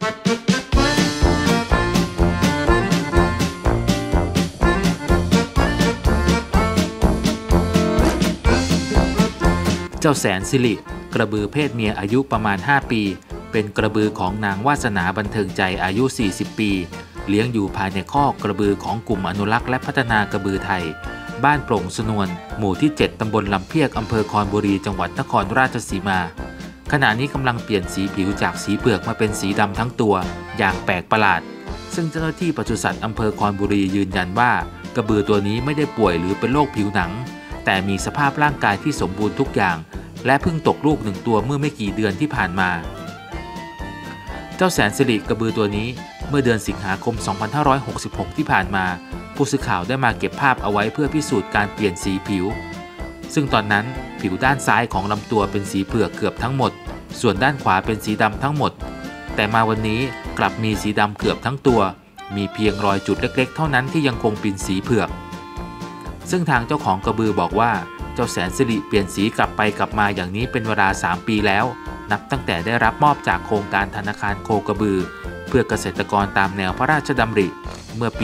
เจ้าแสนสิริกระบือเพศเมียอายุประมาณ5ปีเป็นกระบือของนางวาสนาบันเทิงใจอายุ40ปีเลี้ยงอยู่ภายในคอกกระบือของกลุ่มอนุรักษ์และพัฒนากระบือไทยบ้านโปร่งสนวนหมู่ที่7ตำบลลำเพียกอำเภอคอนบุรีจังหวัดนครราชสีมาขณะนี้กำลังเปลี่ยนสีผิวจากสีเผือกมาเป็นสีดำทั้งตัวอย่างแปลกประหลาดซึ่งเจ้าหน้าที่ปศุสัตว์อำเภอคอนบุรียืนยันว่ากระบือตัวนี้ไม่ได้ป่วยหรือเป็นโรคผิวหนังแต่มีสภาพร่างกายที่สมบูรณ์ทุกอย่างและเพิ่งตกลูก1ตัวเมื่อไม่กี่เดือนที่ผ่านมาเจ้าแสนสิริกระบือตัวนี้เมื่อเดือนสิงหาคม 2566 ที่ผ่านมาผู้สื่อข่าวได้มาเก็บภาพเอาไว้เพื่อพิสูจน์การเปลี่ยนสีผิวซึ่งตอนนั้นผิวด้านซ้ายของลำตัวเป็นสีเผือกเกือบทั้งหมดส่วนด้านขวาเป็นสีดำทั้งหมดแต่มาวันนี้กลับมีสีดำเกือบทั้งตัวมีเพียงรอยจุดเล็กๆเท่านั้นที่ยังคงเป็นสีเผือกซึ่งทางเจ้าของกระบือบอกว่าเจ้าแสนสิริเปลี่ยนสีกลับไปกลับมาอย่างนี้เป็นเวลา3 ปีแล้วนับตั้งแต่ได้รับมอบจากโครงการธนาคารโคกระบือเพื่อเกษตรกรตามแนวพระราชดำริเมื่อปี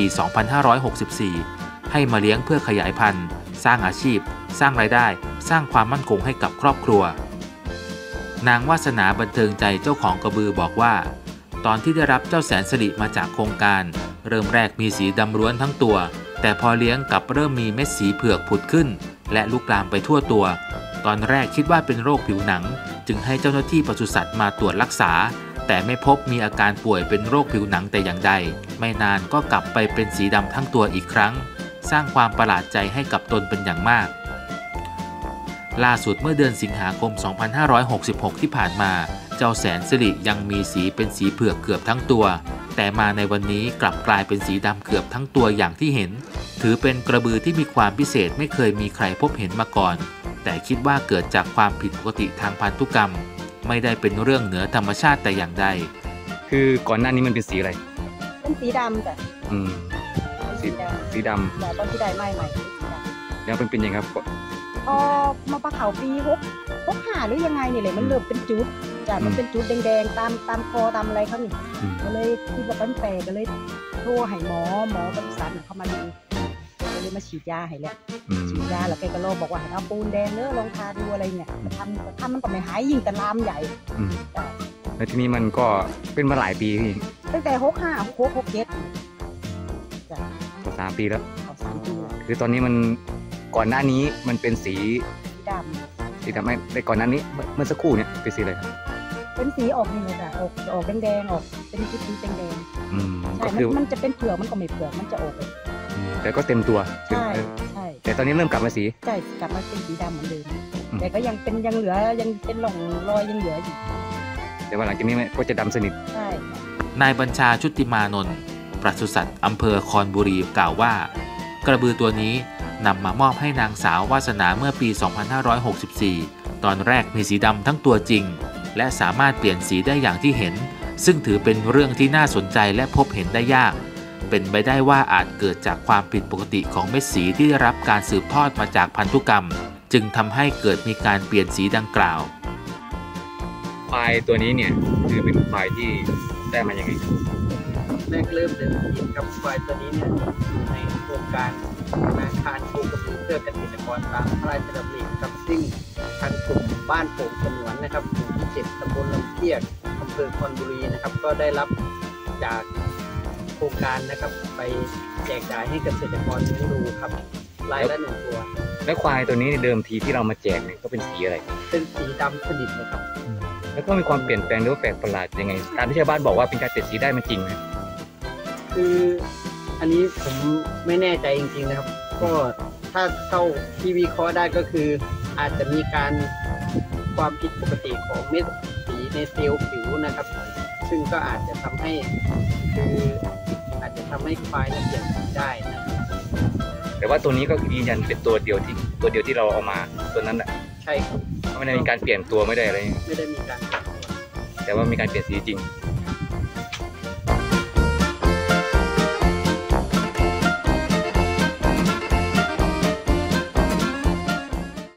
2564 ให้มาเลี้ยงเพื่อขยายพันธุ์สร้างอาชีพสร้างรายได้สร้างความมั่นคงให้กับครอบครัวนางวาสนาบันเทิงใจเจ้าของกระบือบอกว่าตอนที่ได้รับเจ้าแสนสิริมาจากโครงการเริ่มแรกมีสีดำล้วนทั้งตัวแต่พอเลี้ยงกลับเริ่มมีเม็ดสีเผือกผุดขึ้นและลุกลามไปทั่วตัวตอนแรกคิดว่าเป็นโรคผิวหนังจึงให้เจ้าหน้าที่ปศุสัตว์มาตรวจรักษาแต่ไม่พบมีอาการป่วยเป็นโรคผิวหนังแต่อย่างใดไม่นานก็กลับไปเป็นสีดำทั้งตัวอีกครั้งสร้างความประหลาดใจให้กับตนเป็นอย่างมากล่าสุดเมื่อเดือนสิงหาคม 2566 ที่ผ่านมาเจ้าแสนสิริยังมีสีเป็นสีเผือกเกือบทั้งตัวแต่มาในวันนี้กลับกลายเป็นสีดำเกือบทั้งตัวอย่างที่เห็นถือเป็นกระบือที่มีความพิเศษไม่เคยมีใครพบเห็นมาก่อนแต่คิดว่าเกิดจากความผิดปกติทางพันธุกรรมไม่ได้เป็นเรื่องเหนือธรรมชาติแต่อย่างใดคือก่อนหน้านี้มันเป็นสีอะไรเป็นสีดำจ้ะสีดำแต่ตอนที่ได้ไม่สีดำแล้วเป็นยังไงครับมาปลาเขาปี65หรือยังไงนี่เลยมันเริ่มเป็นจุดจ้ะมันเป็นจุดแดงๆตามคอตามอะไรเขานี่ก็เลยคิดว่าเป็นแปลกก็เลยโทรให้หมอปศุสัตว์เขามาดูก็เลยมาฉีดยาให้แล้วฉีดยาแล้วแกก็โลบอกว่าให้เอาปูนแดงเนื้อลองทาดูอะไรเนี่ยทำมันก็ไม่หายยิ่งแต่ลามใหญ่แล้วทีนี้มันก็เป็นมาหลายปีพี่ตั้งแต่65 67 จ้ะ3 ปีแล้ว 3 ปีคือตอนนี้มันก่อนหน้านี้มันเป็นสีดำไม่ในก่อนหน้านี้เมื่อสักครู่เนี่ยเป็นสีอะไรครับเป็นสีออกนี่เลยจ้ะออกแดงออกเป็นสีแดงใช่มันจะเป็นเผือกมันก็ไม่เผือกมันจะออกแต่ก็เต็มตัวใช่แต่ตอนนี้เริ่มกลับมาสีใช่กลับมาเป็นสีดำเหมือนเดิมแต่ก็ยังเหลือยังเป็นร่องรอยยังเหลืออยู่แต่ว่าหลังจากนี้ก็จะดำสนิทใช่นายบัญชาชุติมานนท์ปศุสัตว์อำเภอคอนบุรีกล่าวว่ากระบือตัวนี้นำมามอบให้นางสาววาสนาเมื่อปี 2564 ตอนแรกมีสีดำทั้งตัวจริงและสามารถเปลี่ยนสีได้อย่างที่เห็นซึ่งถือเป็นเรื่องที่น่าสนใจและพบเห็นได้ยากเป็นไปได้ว่าอาจเกิดจากความผิดปกติของเม็ดสีที่ได้รับการสืบทอดมาจากพันธุกรรมจึงทำให้เกิดมีการเปลี่ยนสีดังกล่าวควายตัวนี้เนี่ยคือเป็นควายที่ได้มาอย่างไรแรกเริ่มเดิมทีกับควายตัวนี้เนี่ยอยู่ในโครงการธนาคารโคกระบือเพื่อเกษตรกรตามพระราชดำริครับซึ่งทางกลุ่มบ้านโป่งสนวนนะครับหมู่ที่7ตำบลลำเพียกอำเภอคอนบุรีนะครับก็ได้รับจากโครงการนะครับไปแจกจ่ายให้เกษตรกรเลี้ยงดูครับรายละ1 ตัวแล้วควายตัวนี้เดิมทีที่เรามาแจกเนี่ยก็เป็นสีอะไรเป็นสีดำสนิทนะครับแล้วก็มีความเปลี่ยนแปลงหรือว่าแปลกประหลาดยังไงการที่ชาวบ้านบอกว่าเป็นการเปลี่ยนสีได้มันจริงไหมคืออันนี้ผมไม่แน่ใจจริงๆนะครับก็ถ้าเข้าที่วิเคราะห์ได้ก็คืออาจจะมีการความผิดปกติของเม็ดสีในเซลล์ผิวนะครับซึ่งก็อาจจะทำให้ควายเปลี่ยนสีได้นะแต่ว่าตัวนี้ก็ยืนยันเป็นตัวเดียวที่เราเอามาตัวนั้นแหละใช่ครับไม่ได้มีการเปลี่ยนตัวไม่ได้อะไรไม่ได้มีการแต่ว่ามีการเปลี่ยนสีจริง